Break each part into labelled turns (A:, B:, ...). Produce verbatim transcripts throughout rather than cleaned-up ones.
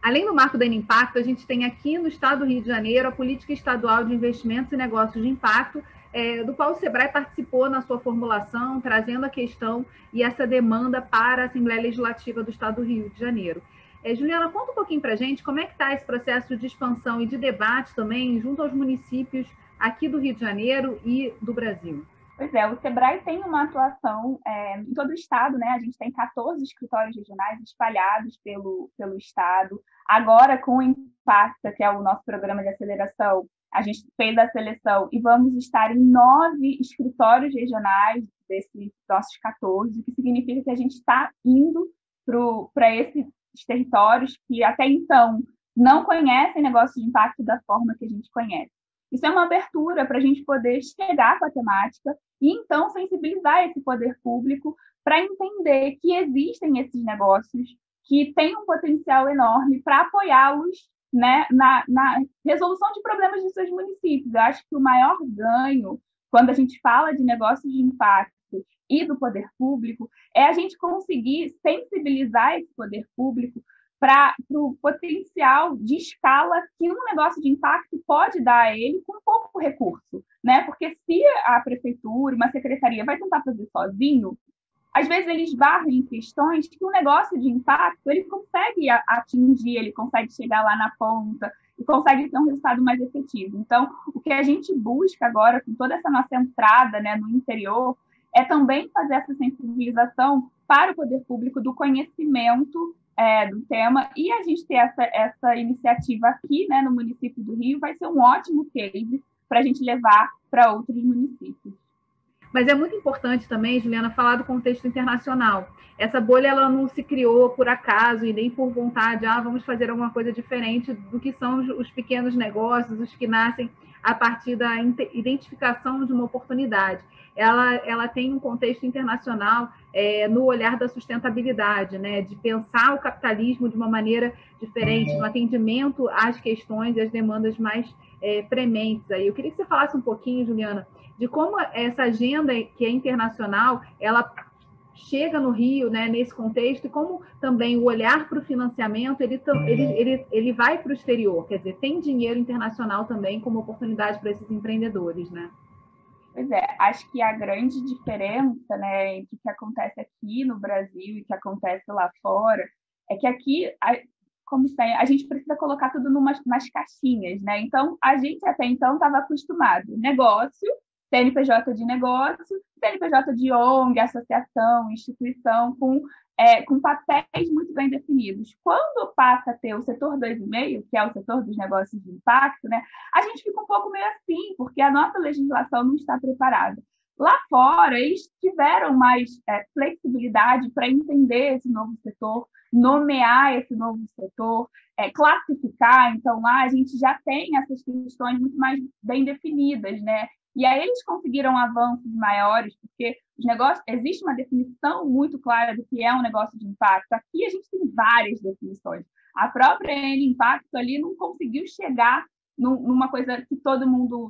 A: Além do marco da Impacto, a gente tem aqui no estado do Rio de Janeiro a Política Estadual de Investimentos e Negócios de Impacto, é, do qual o SEBRAE participou na sua formulação, trazendo a questão e essa demanda para a Assembleia Legislativa do estado do Rio de Janeiro. É, Juliana, conta um pouquinho para a gente como é que está esse processo de expansão e de debate também junto aos municípios aqui do Rio de Janeiro e do Brasil.
B: Pois é, o SEBRAE tem uma atuação é, em todo o estado, né? A gente tem quatorze escritórios regionais espalhados pelo, pelo estado. Agora, com o Impacta, que é o nosso programa de aceleração, a gente fez a seleção e vamos estar em nove escritórios regionais desses nossos quatorze, o que significa que a gente está indo para esses territórios que até então não conhecem negócio de impacto da forma que a gente conhece. Isso é uma abertura para a gente poder chegar com a temática e, então, sensibilizar esse poder público para entender que existem esses negócios que têm um potencial enorme para apoiá-los, né, na, na resolução de problemas de seus municípios. Eu acho que o maior ganho, quando a gente fala de negócios de impacto e do poder público, é a gente conseguir sensibilizar esse poder público para o potencial de escala que um negócio de impacto pode dar a ele com pouco recurso, né? Porque se a prefeitura, uma secretaria vai tentar fazer sozinho, às vezes eles barram em questões que um negócio de impacto ele consegue atingir, ele consegue chegar lá na ponta e consegue ter um resultado mais efetivo. Então, o que a gente busca agora, com toda essa nossa entrada, né, no interior, é também fazer essa sensibilização para o poder público do conhecimento É, do tema, e a gente ter essa, essa iniciativa aqui, né, no município do Rio, vai ser um ótimo case para a gente levar para outros municípios.
A: Mas é muito importante também, Juliana, falar do contexto internacional. Essa bolha ela não se criou por acaso e nem por vontade, ah, vamos fazer alguma coisa diferente do que são os pequenos negócios, os que nascem a partir da identificação de uma oportunidade. Ela, ela tem um contexto internacional é, no olhar da sustentabilidade, né, de pensar o capitalismo de uma maneira diferente, no atendimento às questões e às demandas mais é, prementes. Aí. Eu queria que você falasse um pouquinho, Juliana, de como essa agenda que é internacional, ela chega no Rio, né, nesse contexto, e como também o olhar para o financiamento, ele, ele, ele, ele vai para o exterior, quer dizer, tem dinheiro internacional também como oportunidade para esses empreendedores, né?
B: Pois é, acho que a grande diferença, né, entre o que acontece aqui no Brasil e o que acontece lá fora, é que aqui, como sempre, a gente precisa colocar tudo numas, nas caixinhas, né? Então, a gente até então estava acostumado, negócio, C N P J de negócio, C N P J de O N G, associação, instituição, com, é, com papéis muito bem definidos. Quando passa a ter o setor dois e meio, que é o setor dos negócios de impacto, né, a gente fica um pouco meio assim, porque a nossa legislação não está preparada. Lá fora, eles tiveram mais é, flexibilidade para entender esse novo setor, nomear esse novo setor, é, classificar. Então, lá a gente já tem essas questões muito mais bem definidas, né? E aí eles conseguiram avanços maiores, porque os negócios, existe uma definição muito clara do que é um negócio de impacto. Aqui a gente tem várias definições. A própria N Impacto ali não conseguiu chegar numa coisa que todo mundo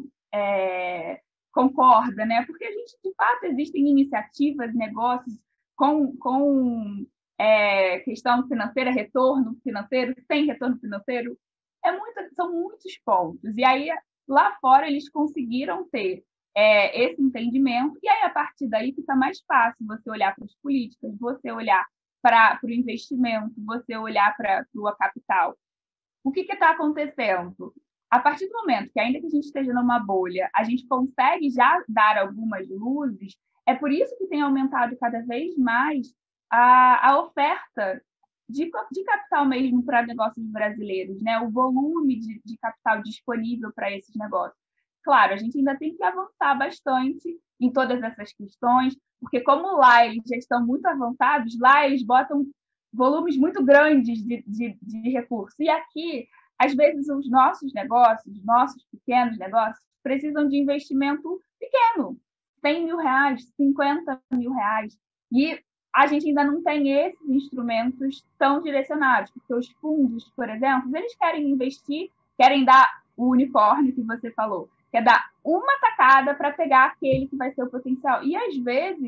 B: é, concorda, né? Porque a gente, de fato, existem iniciativas, negócios com, com é, questão financeira, retorno financeiro, sem retorno financeiro. É muito, são muitos pontos. E aí, lá fora, eles conseguiram ter é, esse entendimento, e aí, a partir daí, fica mais fácil você olhar para as políticas, você olhar para o investimento, você olhar para o capital. O que está acontecendo? A partir do momento que, ainda que a gente esteja numa bolha, a gente consegue já dar algumas luzes, é por isso que tem aumentado cada vez mais a, a oferta de, de capital mesmo para negócios brasileiros, né? O volume de, de capital disponível para esses negócios. Claro, a gente ainda tem que avançar bastante em todas essas questões, porque como lá eles já estão muito avançados, lá eles botam volumes muito grandes de, de, de recursos. E aqui, às vezes, os nossos negócios, nossos pequenos negócios, precisam de investimento pequeno, cem mil reais, cinquenta mil reais. E a gente ainda não tem esses instrumentos tão direcionados, porque os fundos, por exemplo, eles querem investir, querem dar o unicórnio que você falou, quer dar uma tacada para pegar aquele que vai ser o potencial. E, às vezes,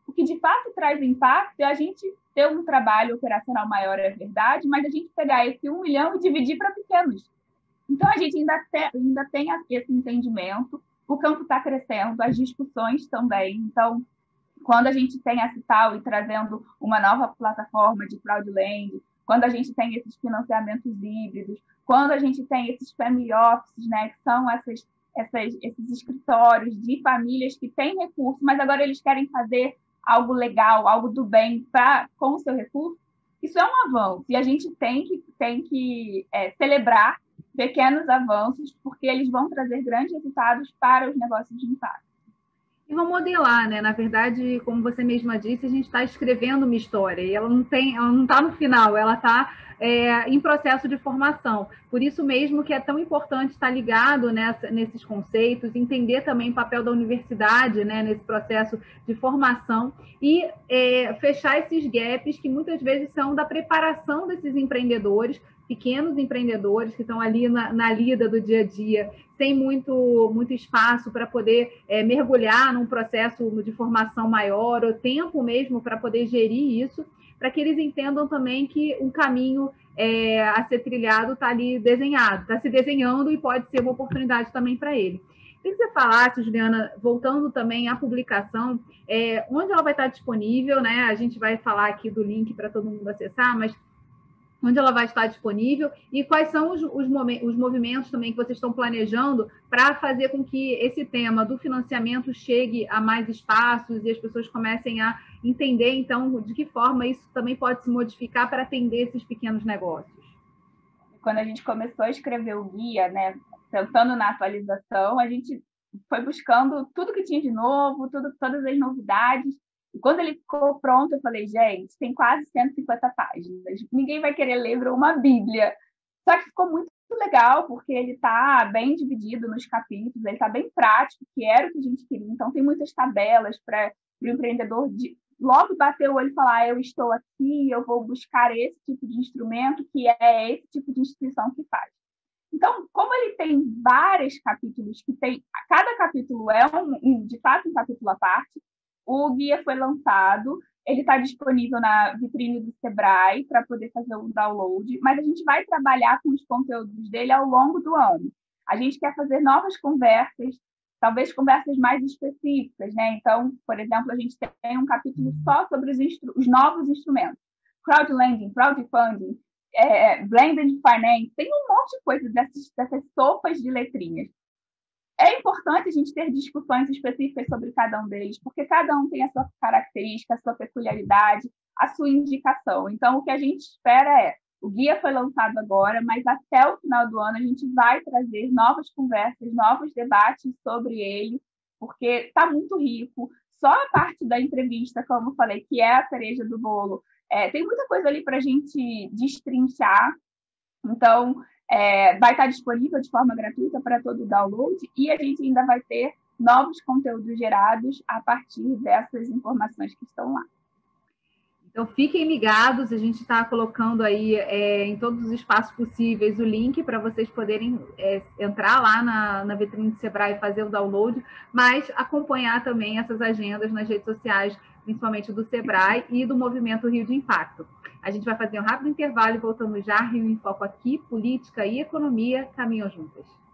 B: O que de fato traz impacto é a gente ter um trabalho operacional maior, é verdade, mas a gente pegar esse um milhão e dividir para pequenos. Então, a gente ainda, te, ainda tem esse entendimento, o campo está crescendo, as discussões também. Então, quando a gente tem a Cital e trazendo uma nova plataforma de crowdlending, quando a gente tem esses financiamentos híbridos, quando a gente tem esses family offices, né, que são essas, essas, esses escritórios de famílias que têm recursos, mas agora eles querem fazer algo legal, algo do bem pra, com o seu recurso, isso é um avanço. E a gente tem que, tem que é, celebrar pequenos avanços, porque eles vão trazer grandes resultados para os negócios de impacto.
A: E vão modelar, né? Na verdade, como você mesma disse, a gente está escrevendo uma história e ela não tem, ela não está no final, ela está é, em processo de formação. Por isso mesmo que é tão importante estar ligado nessa, nesses conceitos, entender também o papel da universidade, né, nesse processo de formação e é, fechar esses gaps que muitas vezes são da preparação desses empreendedores, pequenos empreendedores que estão ali na, na lida do dia a dia, sem muito, muito espaço para poder é, mergulhar num processo de formação maior, ou tempo mesmo para poder gerir isso, para que eles entendam também que um caminho é, a ser trilhado está ali desenhado, está se desenhando e pode ser uma oportunidade também para ele. Queria que você falasse, Juliana, voltando também à publicação, é, onde ela vai estar disponível, né? A gente vai falar aqui do link para todo mundo acessar, mas onde ela vai estar disponível e quais são os, os, os movimentos também que vocês estão planejando para fazer com que esse tema do financiamento chegue a mais espaços e as pessoas comecem a entender, então, de que forma isso também pode se modificar para atender esses pequenos negócios.
B: Quando a gente começou a escrever o guia, né, pensando na atualização, a gente foi buscando tudo que tinha de novo, tudo, todas as novidades. E quando ele ficou pronto, eu falei, gente, tem quase cento e cinquenta páginas. Ninguém vai querer ler uma bíblia. Só que ficou muito legal, porque ele está bem dividido nos capítulos, ele está bem prático, que era o que a gente queria. Então, tem muitas tabelas para o empreendedor de, logo bater o olho e falar, ah, eu estou aqui, eu vou buscar esse tipo de instrumento, que é esse tipo de instituição que faz. Então, como ele tem vários capítulos, que tem, cada capítulo é, um, de fato, um capítulo à parte, o guia foi lançado, ele está disponível na vitrine do Sebrae para poder fazer o download, mas a gente vai trabalhar com os conteúdos dele ao longo do ano. A gente quer fazer novas conversas, talvez conversas mais específicas, né? Então, por exemplo, a gente tem um capítulo só sobre os, os novos instrumentos. Crowdlending, crowdfunding, é, blended finance, tem um monte de coisa dessas, dessas sopas de letrinhas. É importante a gente ter discussões específicas sobre cada um deles, porque cada um tem a sua característica, a sua peculiaridade, a sua indicação. Então, o que a gente espera é, o guia foi lançado agora, mas até o final do ano a gente vai trazer novas conversas, novos debates sobre ele, porque está muito rico. Só a parte da entrevista, como eu falei, que é a cereja do bolo, é, tem muita coisa ali para a gente destrinchar. Então, É, vai estar disponível de forma gratuita para todo o download e a gente ainda vai ter novos conteúdos gerados a partir dessas informações que estão lá.
A: Então, fiquem ligados, a gente está colocando aí é, em todos os espaços possíveis o link para vocês poderem é, entrar lá na, na vitrine do Sebrae e fazer o download, mas acompanhar também essas agendas nas redes sociais, principalmente do Sebrae e do Movimento Rio de Impacto. A gente vai fazer um rápido intervalo e voltamos já. Rio em Foco aqui, política e economia caminham juntas.